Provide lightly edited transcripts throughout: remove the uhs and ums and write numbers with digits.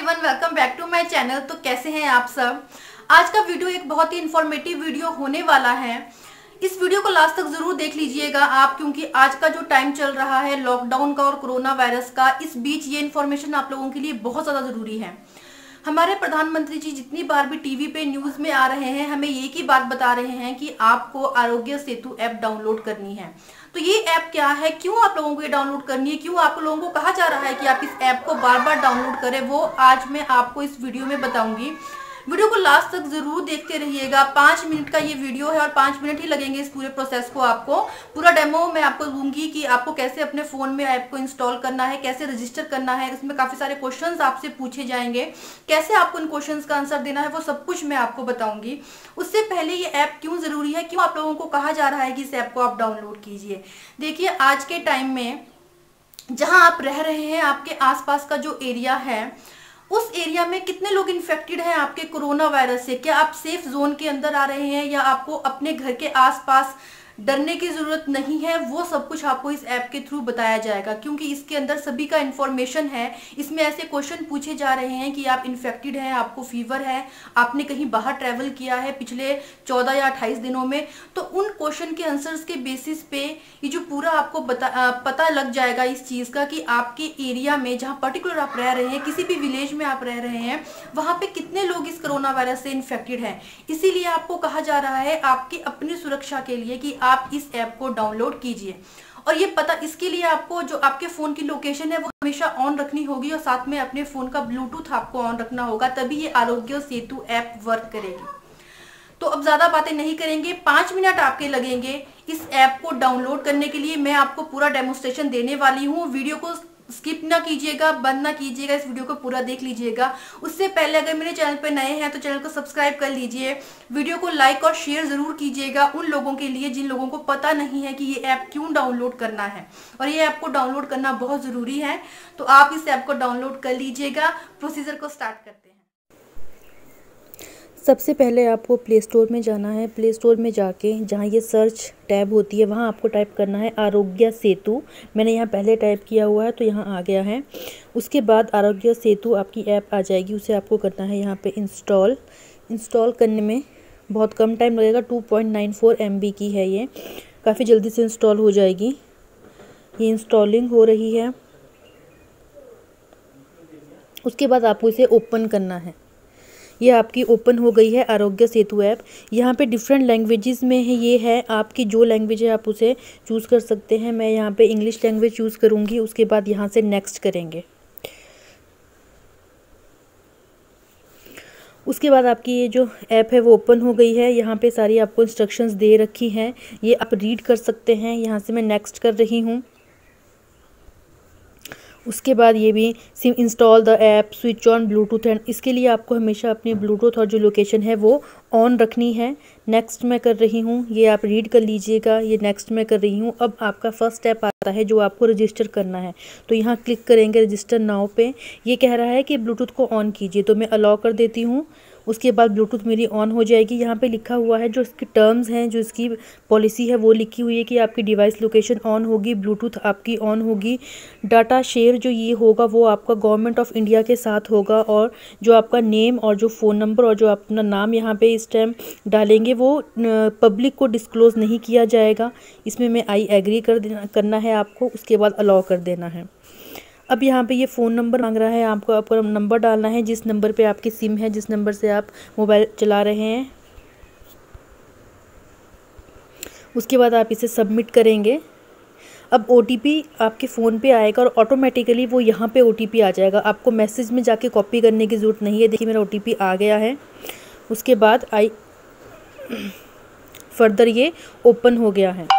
Everyone, welcome back to my channel. तो कैसे हैं आप सब। आज का वीडियो एक बहुत ही इंफॉर्मेटिव वीडियो होने वाला है। इस वीडियो को लास्ट तक जरूर देख लीजिएगा आप, क्योंकि आज का जो टाइम चल रहा है लॉकडाउन का और कोरोना वायरस का, इस बीच ये इन्फॉर्मेशन आप लोगों के लिए बहुत ज्यादा जरूरी है। हमारे प्रधानमंत्री जी जितनी बार भी टीवी पे न्यूज में आ रहे हैं, हमें एक ही बात बता रहे हैं कि आपको आरोग्य सेतु ऐप डाउनलोड करनी है। तो ये ऐप क्या है, क्यों आप लोगों को ये डाउनलोड करनी है, क्यों आप लोगों को कहा जा रहा है कि आप इस ऐप को बार बार डाउनलोड करें, वो आज मैं आपको इस वीडियो में बताऊंगी। वीडियो को लास्ट तक जरूर देखते रहिएगा। 5 मिनट का ये वीडियो है और 5 मिनट ही लगेंगे इस पूरे प्रोसेस को। आपको पूरा डेमो मैं आपको दूंगी कि आपको कैसे अपने फोन में ऐप को इंस्टॉल करना है, कैसे रजिस्टर करना है। इसमें काफी सारे क्वेश्चंस आपसे पूछे जाएंगे, कैसे आपको इन क्वेश्चंस का आंसर देना है, वो सब कुछ मैं आपको बताऊंगी। उससे पहले ये ऐप क्यों जरूरी है, क्यों आप लोगों को कहा जा रहा है कि इस ऐप को आप डाउनलोड कीजिए। देखिए, आज के टाइम में जहां आप रह रहे हैं, आपके आसपास का जो एरिया है, उस एरिया में कितने लोग इन्फेक्टेड हैं आपके कोरोना वायरस से। क्या आप सेफ जोन के अंदर आ रहे हैं, या आपको अपने घर के आसपास डरने की जरूरत नहीं है, वो सब कुछ आपको इस ऐप के थ्रू बताया जाएगा। क्योंकि इसके अंदर सभी का इन्फॉर्मेशन है। इसमें ऐसे क्वेश्चन पूछे जा रहे हैं कि आप इन्फेक्टेड हैं, आपको फीवर है, आपने कहीं बाहर ट्रैवल किया है पिछले 14 या 28 दिनों में, तो उन क्वेश्चन के आंसर्स के बेसिस पे ये जो पूरा आपको पता लग जाएगा इस चीज का कि आपके एरिया में, जहाँ पर्टिकुलर आप रह रहे हैं, किसी भी विलेज में आप रह रहे हैं, वहां पे कितने लोग इस कोरोना वायरस से इन्फेक्टेड हैं। इसीलिए आपको कहा जा रहा है आपकी अपनी सुरक्षा के लिए कि आप इस ऐप को डाउनलोड कीजिए। और ये पता इसके लिए आपको जो आपके फोन की लोकेशन है वो हमेशा ऑन रखनी होगी, और साथ में अपने फोन का ब्लूटूथ आपको ऑन रखना होगा, तभी ये आरोग्य सेतु ऐप वर्क करेगी। तो अब ज्यादा बातें नहीं करेंगे, 5 मिनट आपके लगेंगे इस ऐप को डाउनलोड करने के लिए। मैं आपको पूरा डेमोस्ट्रेशन देने वाली हूँ। वीडियो को स्किप ना कीजिएगा, बंद ना कीजिएगा, इस वीडियो को पूरा देख लीजिएगा। उससे पहले अगर मेरे चैनल पे नए हैं तो चैनल को सब्सक्राइब कर लीजिए। वीडियो को लाइक और शेयर जरूर कीजिएगा उन लोगों के लिए जिन लोगों को पता नहीं है कि ये ऐप क्यों डाउनलोड करना है, और ये ऐप को डाउनलोड करना बहुत जरूरी है। तो आप इस ऐप को डाउनलोड कर लीजिएगा। प्रोसीजर को स्टार्ट करते हैं। सबसे पहले आपको प्ले स्टोर में जाना है। प्ले स्टोर में जाके जहाँ ये सर्च टैब होती है, वहाँ आपको टाइप करना है आरोग्य सेतु। मैंने यहाँ पहले टाइप किया हुआ है तो यहाँ आ गया है। उसके बाद आरोग्य सेतु आपकी ऐप आ जाएगी, उसे आपको करना है यहाँ पे इंस्टॉल। इंस्टॉल करने में बहुत कम टाइम लगेगा, 2.94 MB की है ये, काफ़ी जल्दी से इंस्टॉल हो जाएगी। ये इंस्टॉलिंग हो रही है। उसके बाद आपको इसे ओपन करना है। ये आपकी ओपन हो गई है आरोग्य सेतु ऐप। यहाँ पे डिफरेंट लैंग्वेजेस में है, ये है आपकी जो लैंग्वेज है आप उसे चूज़ कर सकते हैं। मैं यहाँ पे इंग्लिश लैंग्वेज चूज़ करूँगी। उसके बाद यहाँ से नेक्स्ट करेंगे। उसके बाद आपकी ये जो ऐप है वो ओपन हो गई है। यहाँ पे सारी आपको इंस्ट्रक्शंस दे रखी हैं, ये आप रीड कर सकते हैं। यहाँ से मैं नेक्स्ट कर रही हूँ। उसके बाद ये भी install the app, switch on Bluetooth and, इसके लिए आपको हमेशा अपनी ब्लूटूथ और जो लोकेशन है वो ऑन रखनी है। नेक्स्ट मैं कर रही हूँ, ये आप रीड कर लीजिएगा। ये नेक्स्ट मैं कर रही हूँ। अब आपका फर्स्ट स्टेप आता है जो आपको रजिस्टर करना है, तो यहाँ क्लिक करेंगे रजिस्टर नाउ पे। ये कह रहा है कि ब्लूटूथ को ऑन कीजिए, तो मैं अलाउ कर देती हूँ। उसके बाद ब्लूटूथ मेरी ऑन हो जाएगी। यहाँ पे लिखा हुआ है जो इसकी टर्म्स हैं, जो इसकी पॉलिसी है वो लिखी हुई है कि आपकी डिवाइस लोकेशन ऑन होगी, ब्लूटूथ आपकी ऑन होगी। डाटा शेयर जो ये होगा वो आपका गवर्नमेंट ऑफ इंडिया के साथ होगा, और जो आपका नेम और जो फ़ोन नंबर और जो अपना नाम यहाँ पे इस टाइम डालेंगे वो पब्लिक को डिस्क्लोज़ नहीं किया जाएगा। इसमें मैं आई एग्री करना है आपको। उसके बाद अलाउ कर देना है। अब यहाँ पे ये फ़ोन नंबर मांग रहा है, आपको आपका नंबर डालना है जिस नंबर पे आपकी सिम है, जिस नंबर से आप मोबाइल चला रहे हैं। उसके बाद आप इसे सबमिट करेंगे। अब OTP आपके फ़ोन पे आएगा और ऑटोमेटिकली वो यहाँ पे OTP आ जाएगा। आपको मैसेज में जाके कॉपी करने की ज़रूरत नहीं है। देखिए मेरा OTP आ गया है। उसके बाद फर्दर ये ओपन हो गया है।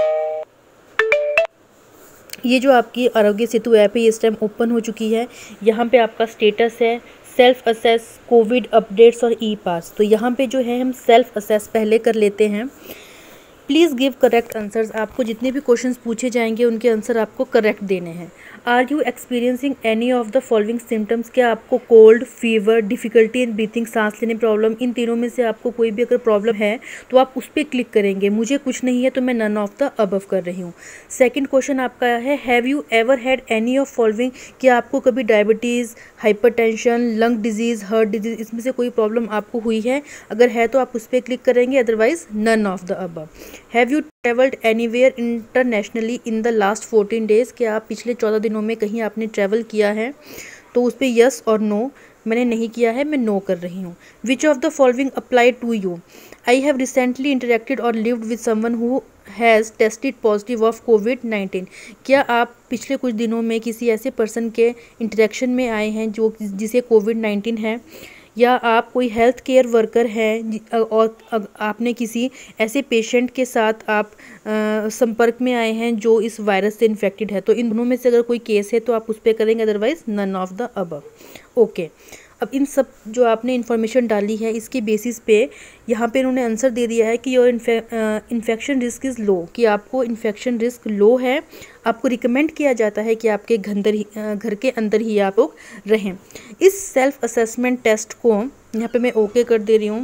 ये जो आपकी आरोग्य सेतु ऐप है ये इस टाइम ओपन हो चुकी है। यहाँ पे आपका स्टेटस है सेल्फ असेस, कोविड अपडेट्स और ई पास। तो यहाँ पे जो है हम सेल्फ असेस पहले कर लेते हैं। Please give correct answers. आपको जितने भी क्वेश्चंस पूछे जाएंगे उनके आंसर आपको करेक्ट देने हैं। Are you experiencing any of the following symptoms. क्या आपको cold, fever, difficulty in breathing, सांस लेने प्रॉब्लम, इन तीनों में से आपको कोई भी अगर प्रॉब्लम है तो आप उस पर क्लिक करेंगे। मुझे कुछ नहीं है तो मैं नन ऑफ द अबव कर रही हूँ। सेकंड क्वेश्चन आपका है have you ever had any of following. क्या आपको कभी diabetes, hypertension, lung disease, heart disease, इसमें से कोई प्रॉब्लम आपको हुई है? अगर है तो आप उस पर क्लिक करेंगे, otherwise none of the above. Have you travelled anywhere internationally in the last 14 days. क्या आप पिछले 14 दिनों में कहीं आपने ट्रैवल किया है? तो उस पर यस और नो। मैंने नहीं किया है, मैं नो कर रही हूँ। Which of the following apply to you. I have recently interacted और lived with someone who has tested positive of कोविड-19। क्या आप पिछले कुछ दिनों में किसी ऐसे पर्सन के इंटरेक्शन में आए हैं जो जिसे कोविड-19 है, या आप कोई हेल्थ केयर वर्कर हैं और आपने किसी ऐसे पेशेंट के साथ आप संपर्क में आए हैं जो इस वायरस से इन्फेक्टेड है। तो इन दोनों में से अगर कोई केस है तो आप उस पर करेंगे, otherwise none of the above. Okay, अब इन सब जो आपने इन्फॉर्मेशन डाली है इसके बेसिस पे यहाँ पे इन्होंने आंसर दे दिया है कि your infection risk is low, कि आपको इन्फेक्शन रिस्क लो है। आपको रिकमेंड किया जाता है कि आपके घर के अंदर ही आप लोग रहें। इस सेल्फ असेसमेंट टेस्ट को यहाँ पे मैं ओके कर दे रही हूँ।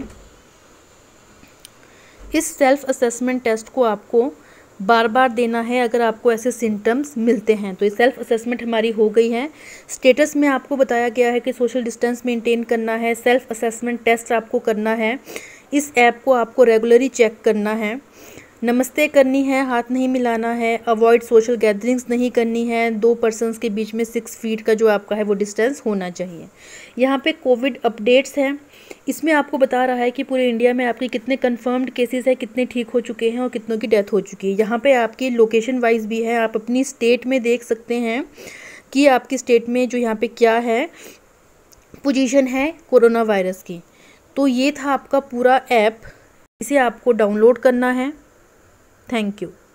इस सेल्फ असेसमेंट टेस्ट को आपको बार बार देना है अगर आपको ऐसे सिम्टम्स मिलते हैं। तो ये सेल्फ असेसमेंट हमारी हो गई है। स्टेटस में आपको बताया गया है कि सोशल डिस्टेंस मेंटेन करना है, सेल्फ असेसमेंट टेस्ट आपको करना है, इस ऐप को आपको रेगुलरली चेक करना है, नमस्ते करनी है, हाथ नहीं मिलाना है, अवॉइड सोशल गैदरिंग्स नहीं करनी है, 2 पर्सन्स के बीच में 6 फीट का जो आपका है वो डिस्टेंस होना चाहिए। यहाँ पे कोविड अपडेट्स हैं, इसमें आपको बता रहा है कि पूरे इंडिया में आपके कितने कंफर्म्ड केसेस हैं, कितने ठीक हो चुके हैं और कितनों की डेथ हो चुकी है। यहाँ पे आपकी लोकेशन वाइज भी है, आप अपनी स्टेट में देख सकते हैं कि आपकी स्टेट में जो यहाँ पे क्या है पोजीशन है कोरोना वायरस की। तो ये था आपका पूरा ऐप, इसे आपको डाउनलोड करना है। Thank you.